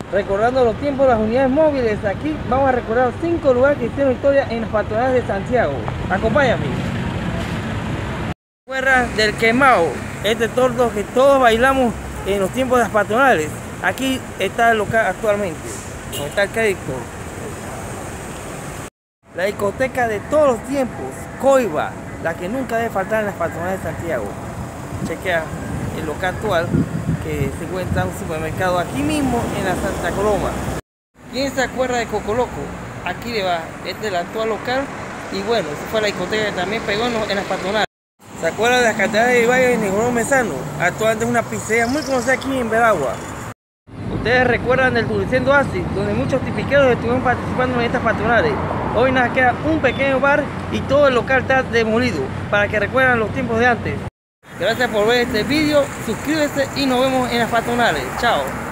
Recordando los tiempos de las unidades móviles, aquí vamos a recordar 5 lugares que hicieron historia en las patronales de Santiago. Acompáñame. ¿Recuerdas del quemado? Este tordo que todos bailamos en los tiempos de las patronales. Aquí está el local actualmente, donde está el crédito. La discoteca de todos los tiempos, Coiba, la que nunca debe faltar en las patronales de Santiago. Chequea el local actual que se encuentra en un supermercado aquí mismo en la Santa Coloma. ¿Quién se acuerda de Cocoloco? Aquí le va, este es el actual local y bueno, esa fue la discoteca que también pegó en las patronales. ¿Se acuerda de las catedrales de Valle de Nicolás Mesano? Actualmente es una pizzería muy conocida aquí en Veragua. Ustedes recuerdan del Dulcendo Oasis, donde muchos tipiqueros estuvieron participando en estas patronales. Hoy nos queda un pequeño bar y todo el local está demolido, para que recuerden los tiempos de antes. Gracias por ver este vídeo, suscríbete y nos vemos en las patronales. Chao.